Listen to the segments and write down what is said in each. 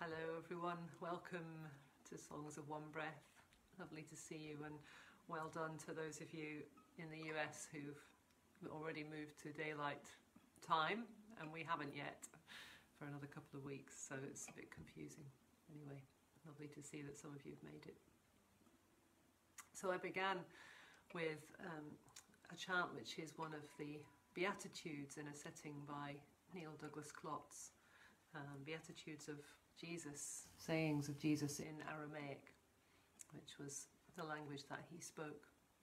Hello everyone, welcome to Songs of One Breath. Lovely to see you, and well done to those of you in the US who've already moved to daylight time, and we haven't yet for another couple of weeks, so it's a bit confusing. Anyway, lovely to see that some of you have made it. So I began with a chant which is one of the Beatitudes in a setting by Neil Douglas Klotz, Beatitudes of Jesus, sayings of Jesus in Aramaic, which was the language that he spoke.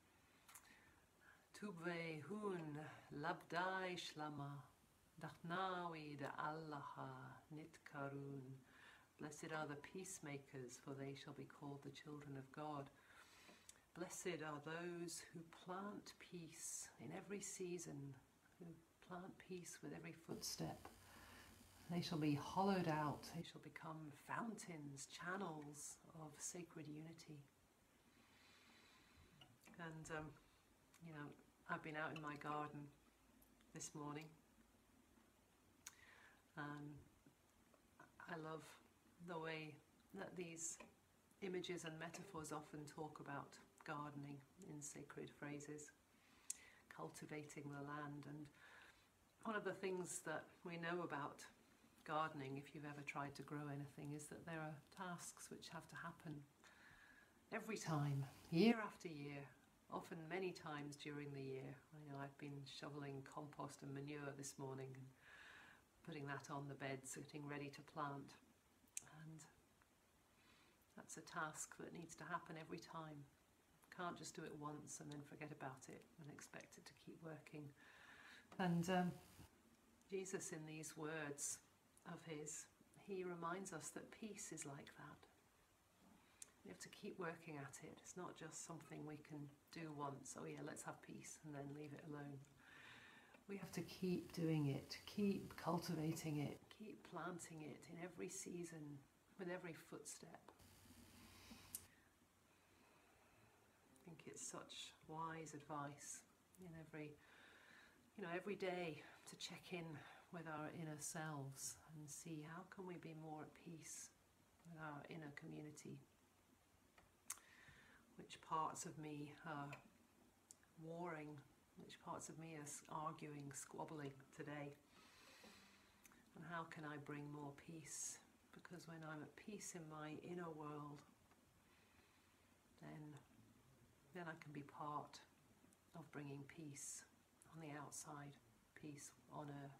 Tubve hun labdai shlama, dachnawi de Allaha nitkarun. Blessed are the peacemakers, for they shall be called the children of God. Blessed are those who plant peace in every season, who plant peace with every footstep. They shall be hollowed out, they shall become fountains, channels of sacred unity. And, I've been out in my garden this morning. I love the way that these images and metaphors often talk about gardening in sacred phrases, cultivating the land. And one of the things that we know about gardening, if you've ever tried to grow anything, is that there are tasks which have to happen every time, year after year, often many times during the year. I know I've been shoveling compost and manure this morning and putting that on the beds, getting ready to plant. And that's a task that needs to happen every time. Can't just do it once and then forget about it and expect it to keep working. And Jesus, in these words of his, he reminds us that peace is like that. We have to keep working at it. It's not just something we can do once. Oh yeah, let's have peace and then leave it alone. We have to keep doing it, keep cultivating it, keep planting it in every season, with every footstep. I think it's such wise advice in every day to check in with our inner selves and see how can we be more at peace with our inner community. Which parts of me are warring, which parts of me are arguing, squabbling today, and how can I bring more peace? Because when I'm at peace in my inner world, then I can be part of bringing peace on the outside, peace on earth.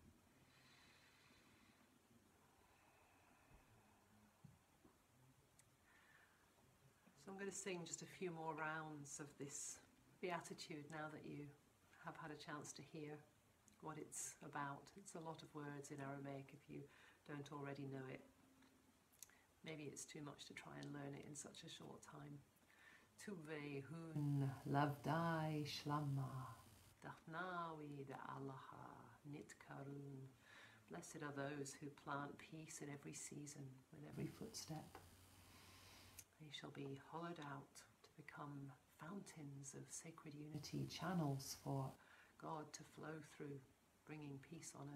So I'm going to sing just a few more rounds of this Beatitude now that you have had a chance to hear what it's about. It's a lot of words in Aramaic if you don't already know it. Maybe it's too much to try and learn it in such a short time. Tuvei hun lavdai shlama, dachnawi de Allaha nitkarun. Blessed are those who plant peace in every season, with every footstep. They shall be hollowed out to become fountains of sacred unity, channels for God to flow through, bringing peace on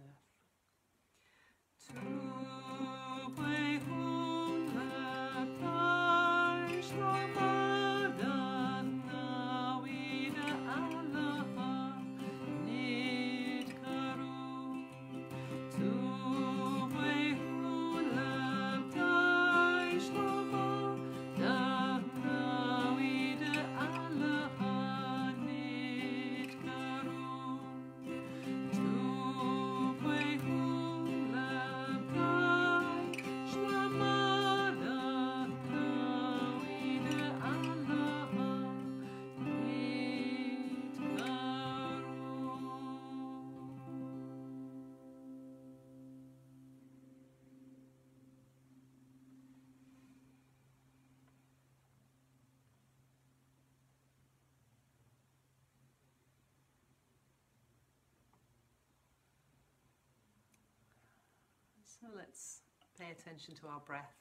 So let's pay attention to our breath.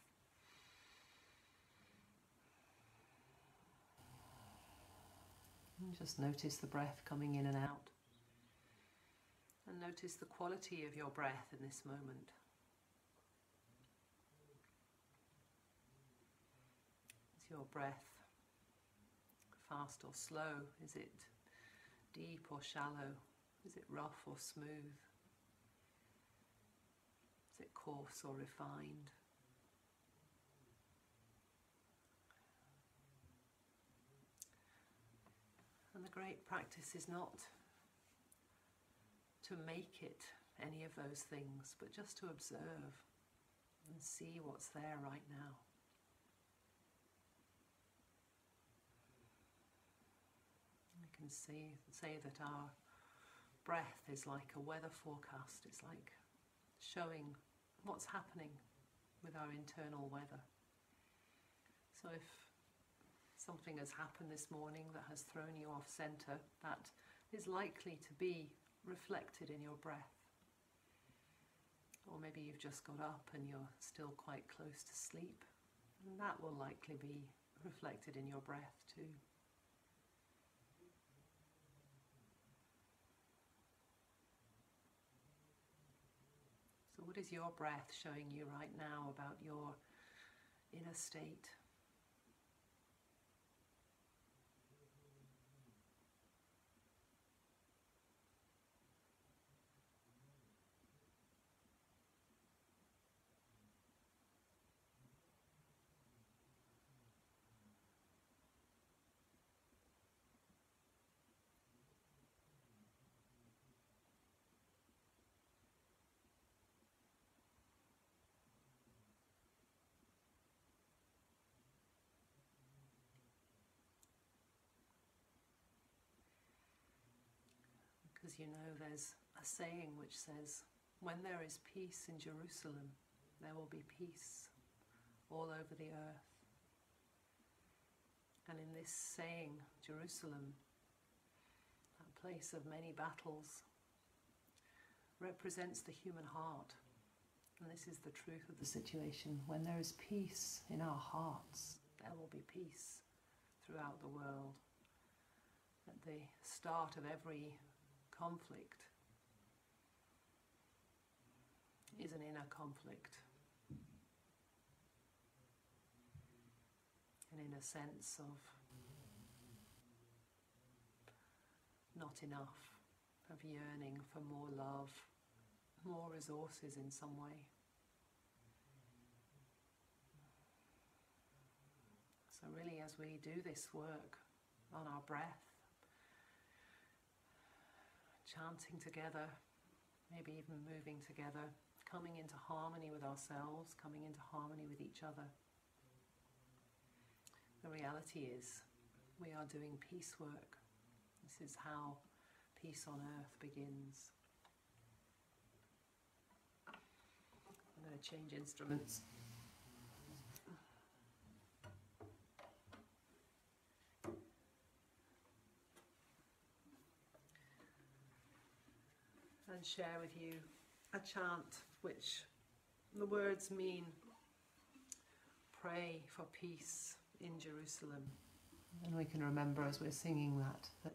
And just notice the breath coming in and out. And notice the quality of your breath in this moment. Is your breath fast or slow? Is it deep or shallow? Is it rough or smooth? Is it coarse or refined? And the great practice is not to make it any of those things, but just to observe and see what's there right now. We can say that our breath is like a weather forecast. It's like showing what's happening with our internal weather. So if something has happened this morning that has thrown you off center, that is likely to be reflected in your breath. Or maybe you've just got up and you're still quite close to sleep, and that will likely be reflected in your breath too. So what is your breath showing you right now about your inner state? Because you know there's a saying which says, when there is peace in Jerusalem, there will be peace all over the earth. And in this saying, Jerusalem, that place of many battles, represents the human heart. And this is the truth of the situation. When there is peace in our hearts, there will be peace throughout the world. At the start of every conflict is an inner conflict, an inner sense of not enough, of yearning for more love, more resources in some way. So really, as we do this work on our breath, chanting together, maybe even moving together, coming into harmony with ourselves, coming into harmony with each other. The reality is we are doing peace work. This is how peace on earth begins. I'm going to change instruments. And share with you a chant which the words mean pray for peace in Jerusalem. And we can remember as we're singing that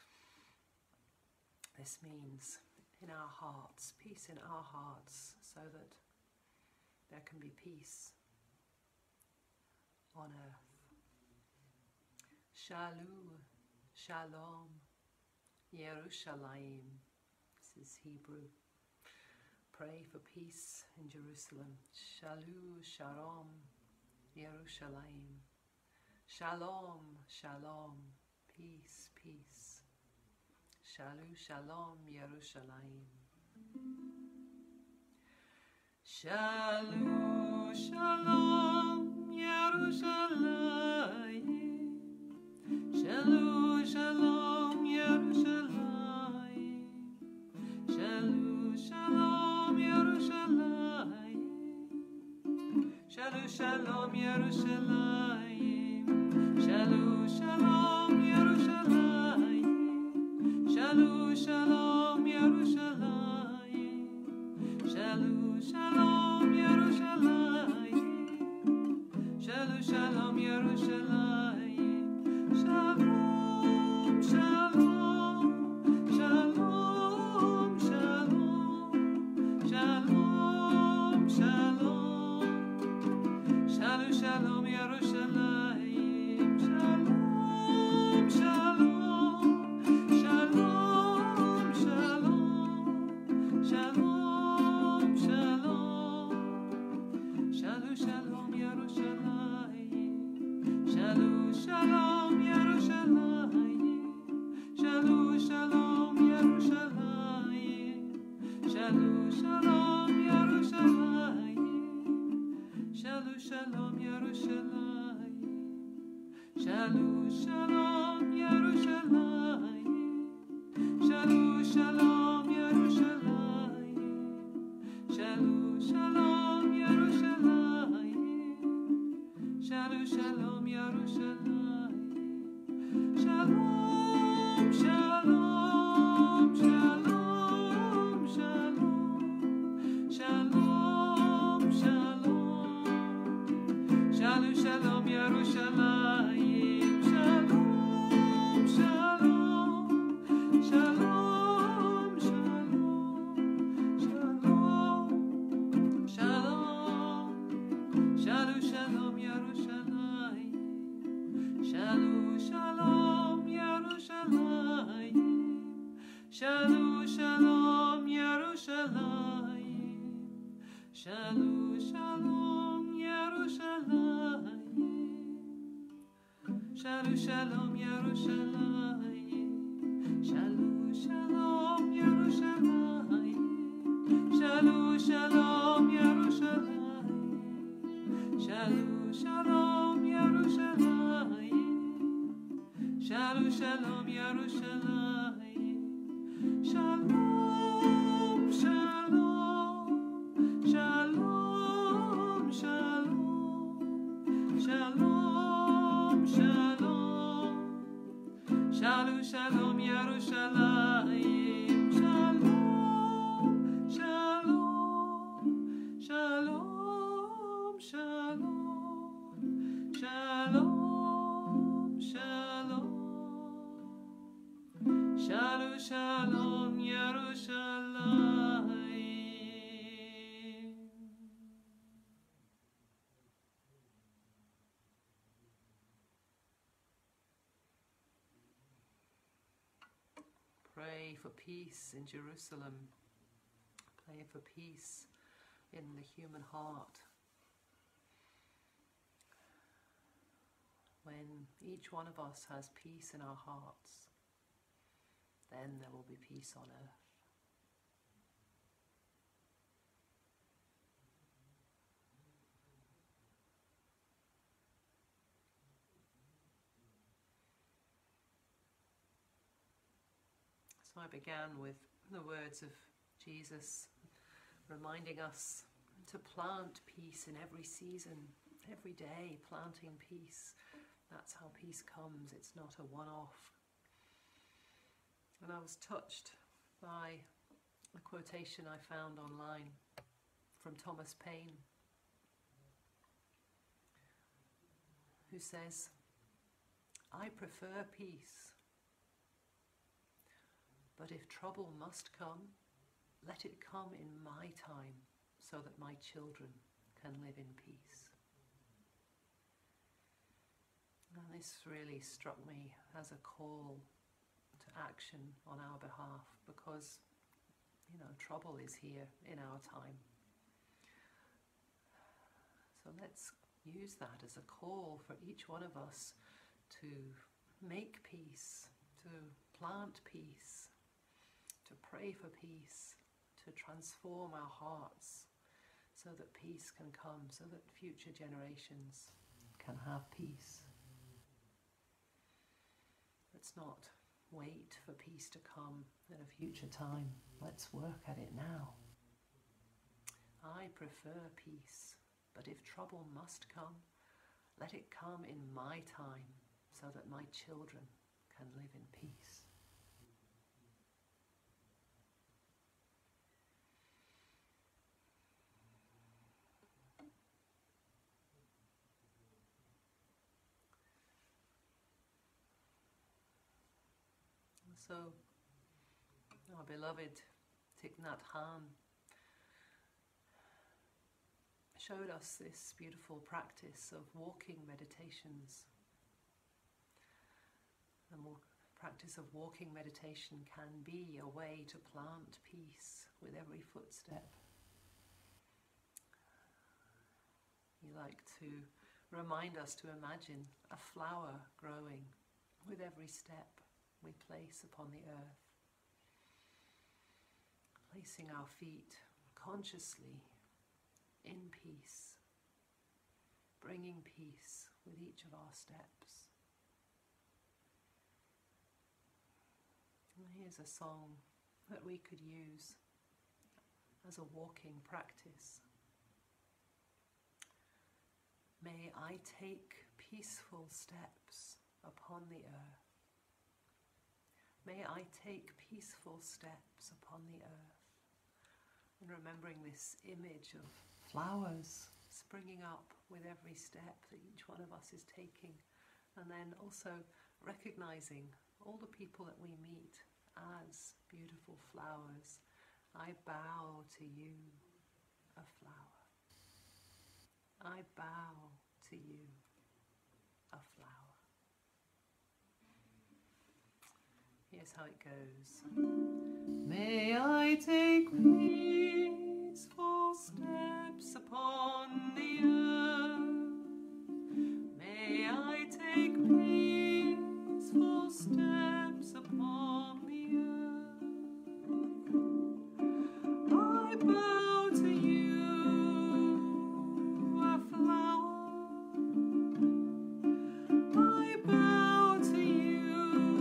this means in our hearts, peace in our hearts, so that there can be peace on earth. Shalom, Shalom, Yerushalayim. This is Hebrew. Pray for peace in Jerusalem. Shalom, Shalom, Yerushalayim. Shalom, Shalom, peace, peace. Shalom, Shalom, Yerushalayim. Shalom, Shalom, Yerushalayim. Shalom, Shalom, Yerushalayim. Shalom, Shalom, Yerushalayim. Shalom, Shalom, Yerushalayim. Shalom, Shalom, Yerushalayim. Shalom, Shalom, Yerushalayim. Shalom, Shalom, Yerushalayim. Shalom, Shalom, Yerushalayim. Shalom, Shalom, Shalom, Shalom, Shalom, Shalom. Shalom, Shalom, Yerushalayim. Shalom Yerushalayim, Shalom Shalom Yerushalayim, Shalom Shalom Yerushalayim, Shalom Shalom Yerushalayim, Shalom Shalom Shalom Shalom Shalom Shalom Shalom Shalom Yerushalayim, Shalom Shalom Shalom Shalom Shalom Shalom Shalom Yerushalayim, Shalom Shalom Yerushalayim, Shalom Shalom Yerushalayim, Shalom Shalom Yerushalayim, Shalom Shalom Yerushalayim, Shalom Shalom Yerushalayim, Shalom Shalom Yerushalayim, Shalom Shalom Yerushalayim, Shalom Shalom Yerushalayim, Shalom Shalom Shalom Shalom Shalom Shalom Shalom Shalom Yerushalayim, Shalom Shalom Shalom Shalom Shalom Shalom Shalom Shalom Yerushalayim. Pray for peace in Jerusalem. Pray for peace in the human heart. When each one of us has peace in our hearts, then there will be peace on earth. So I began with the words of Jesus reminding us to plant peace in every season, every day, planting peace. That's how peace comes. It's not a one-off. And I was touched by a quotation I found online from Thomas Paine, who says, "I prefer peace, but if trouble must come, let it come in my time so that my children can live in peace." And this really struck me as a call to action on our behalf, because, trouble is here in our time. So let's use that as a call for each one of us to make peace, to plant peace, to pray for peace, to transform our hearts so that peace can come, so that future generations can have peace. Let's not wait for peace to come at a future time. Let's work at it now. I prefer peace, but if trouble must come, let it come in my time so that my children can live in peace. So, our beloved Thich Nhat Hanh showed us this beautiful practice of walking meditations. The practice of walking meditation can be a way to plant peace with every footstep. He liked to remind us to imagine a flower growing with every step we place upon the earth, placing our feet consciously in peace, bringing peace with each of our steps. Here's a song that we could use as a walking practice. May I take peaceful steps upon the earth. May I take peaceful steps upon the earth. And remembering this image of flowers springing up with every step that each one of us is taking. And then also recognizing all the people that we meet as beautiful flowers. I bow to you, a flower. I bow to you, a flower. Here's how it goes. May I take peaceful steps upon the earth. May I take peaceful steps upon the earth. I bow to you, a flower. I bow to you,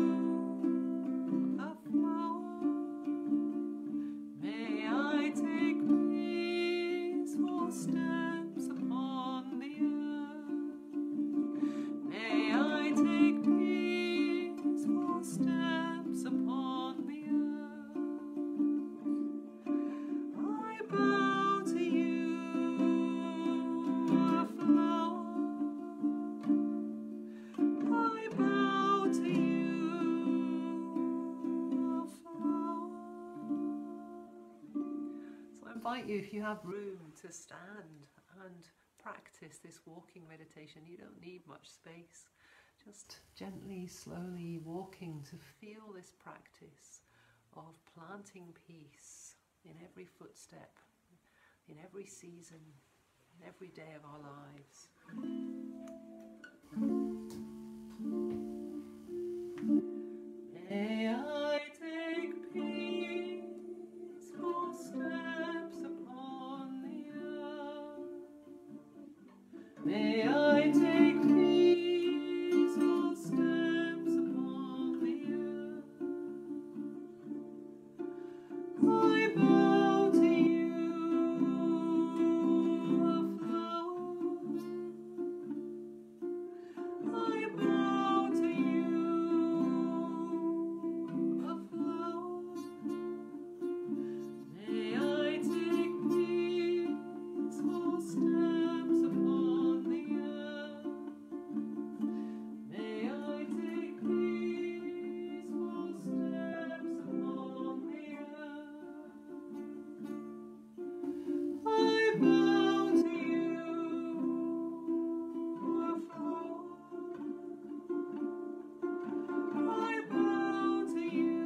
a flower. May I take peaceful steps upon the earth. May I take peaceful steps upon the earth. I bow to you, a flower. I bow to you, a flower. So I invite you, if you have room, to stand and practice this walking meditation. You don't need much space. Just gently, slowly walking to feel this practice of planting peace in every footstep, in every season, in every day of our lives. May I take peaceful steps upon the earth. May I take peaceful steps upon the earth. I bow to you, a flower. I bow to you, a flower. May I take peaceful steps upon the earth. May I take peaceful steps upon the earth. I bow to you, a flower. I bow to you,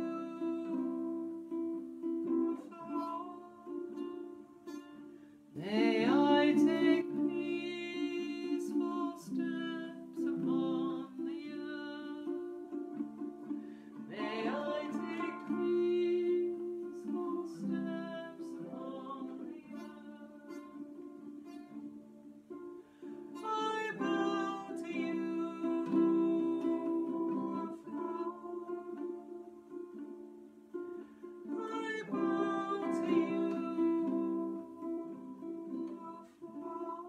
a flower. May I take peaceful steps upon the earth. May I take peaceful steps upon the earth. I bow to you, a flower. I bow to you, a flower.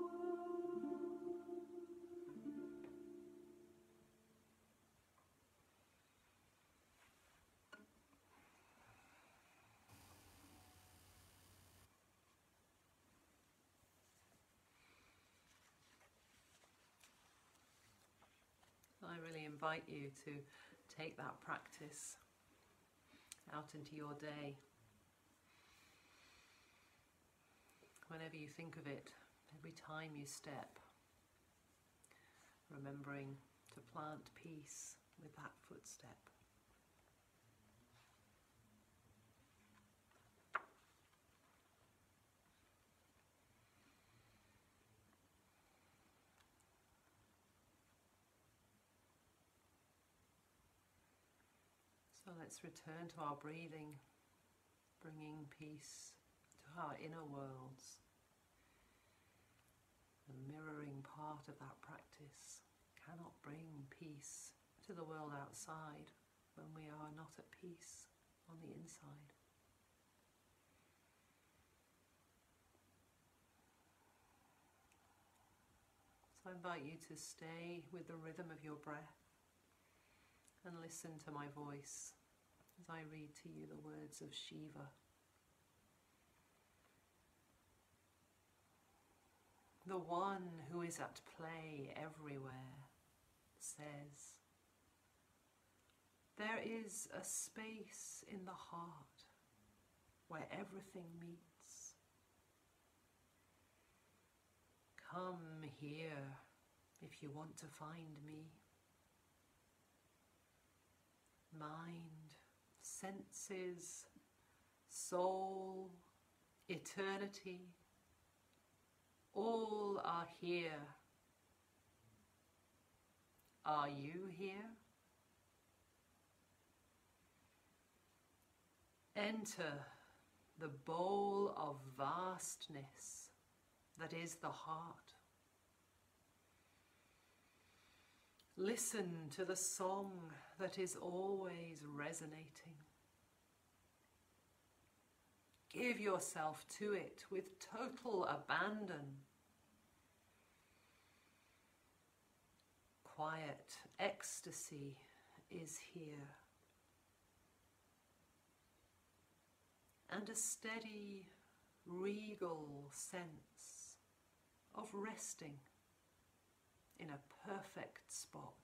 I really invite you to take that practice out into your day. Whenever you think of it, every time you step, remembering to plant peace with that footstep. So let's return to our breathing, bringing peace to our inner worlds. The mirroring part of that practice cannot bring peace to the world outside when we are not at peace on the inside. So I invite you to stay with the rhythm of your breath and listen to my voice as I read to you the words of Shiva. The one who is at play everywhere says, there is a space in the heart where everything meets. Come here if you want to find me. Mind, senses, soul, eternity, all are here. Are you here? Enter the bowl of vastness that is the heart. Listen to the song that is always resonating. Give yourself to it with total abandon. Quiet ecstasy is here. And a steady, regal sense of resting in a perfect spot.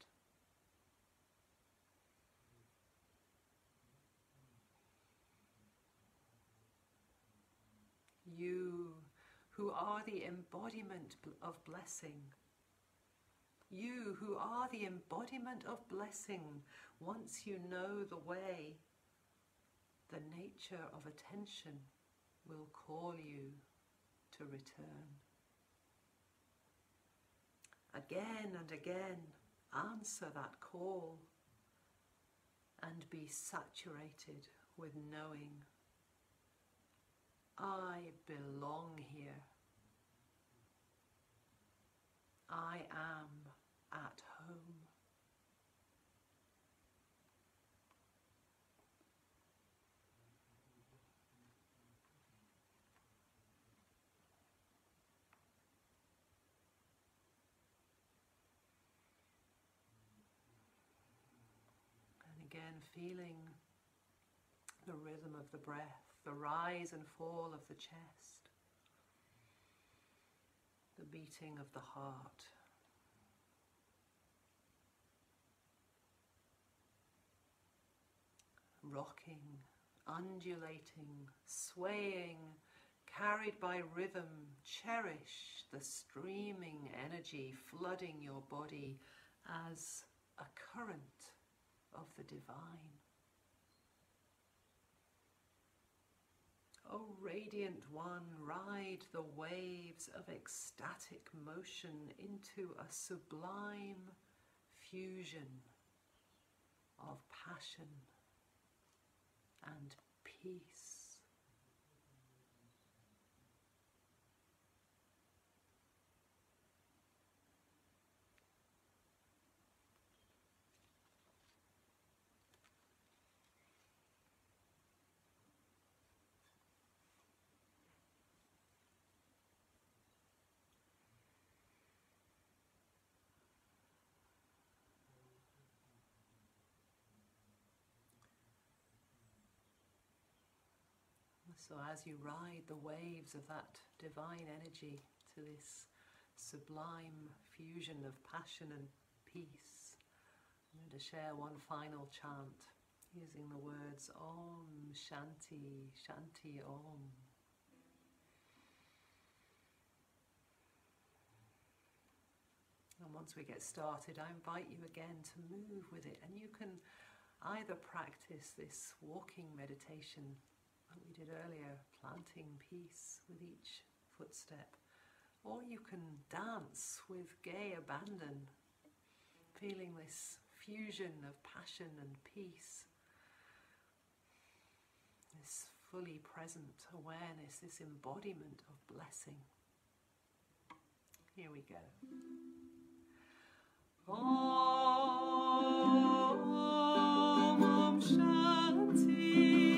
You who are the embodiment of blessing, you who are the embodiment of blessing, once you know the way, the nature of attention will call you to return. Again and again, answer that call and be saturated with knowing, I belong here. I am at home. Again, feeling the rhythm of the breath, the rise and fall of the chest, the beating of the heart. Rocking, undulating, swaying, carried by rhythm. Cherish the streaming energy flooding your body as a current of the divine. O radiant one, ride the waves of ecstatic motion into a sublime fusion of passion and peace. So as you ride the waves of that divine energy to this sublime fusion of passion and peace, I'm going to share one final chant using the words Om Shanti Shanti Om. And once we get started, I invite you again to move with it, and you can either practice this walking meditation that we did earlier, planting peace with each footstep, or you can dance with gay abandon, feeling this fusion of passion and peace, this fully present awareness, this embodiment of blessing. Here we go. Om Shanti.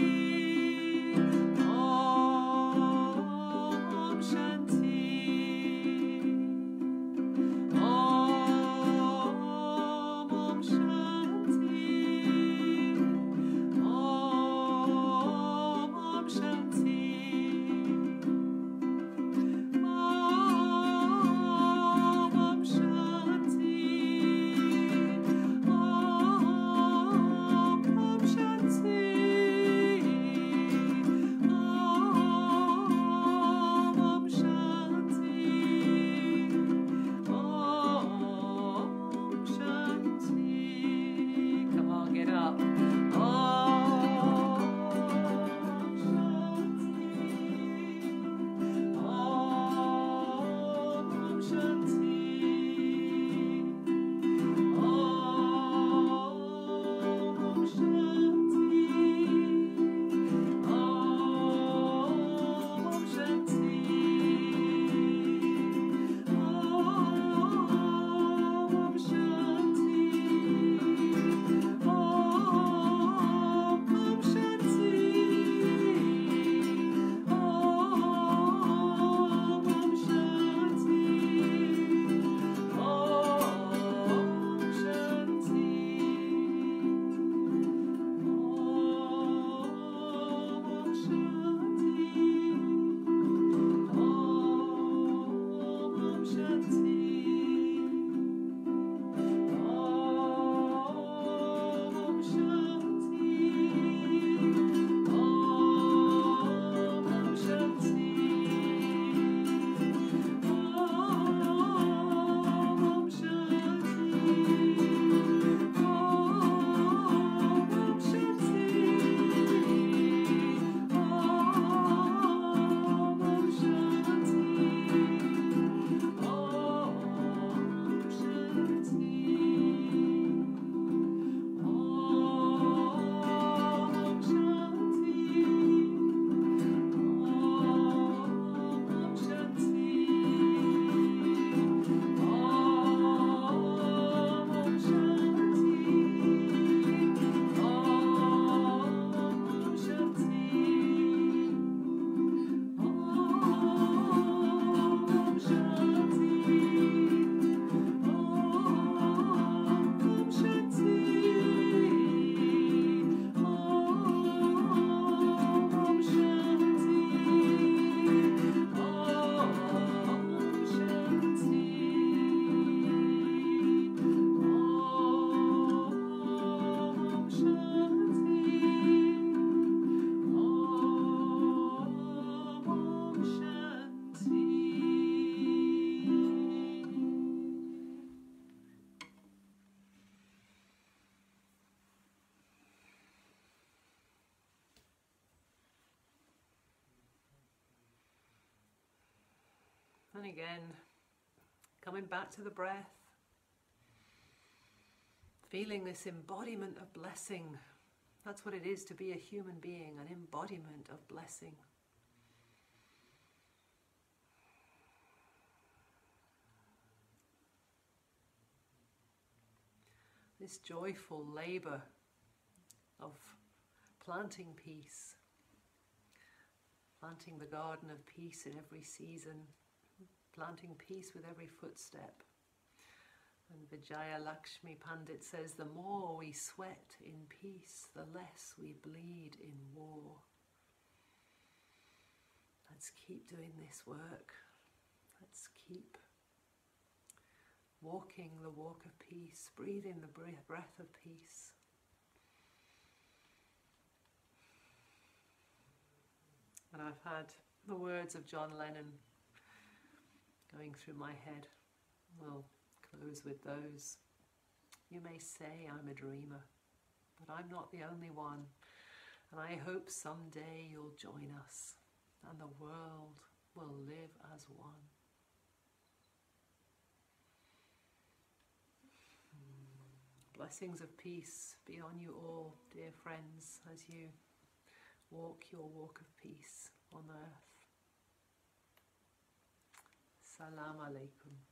And again, coming back to the breath, feeling this embodiment of blessing. That's what it is to be a human being, an embodiment of blessing. This joyful labour of planting peace, planting the garden of peace in every season, planting peace with every footstep. And Vijaya Lakshmi Pandit says, the more we sweat in peace, the less we bleed in war. Let's keep doing this work. Let's keep walking the walk of peace, breathing the breath of peace. And I've had the words of John Lennon going through my head. We'll close with those. You may say I'm a dreamer, but I'm not the only one. And I hope someday you'll join us and the world will live as one. Blessings of peace be on you all, dear friends, as you walk your walk of peace on earth. Salam alaikum.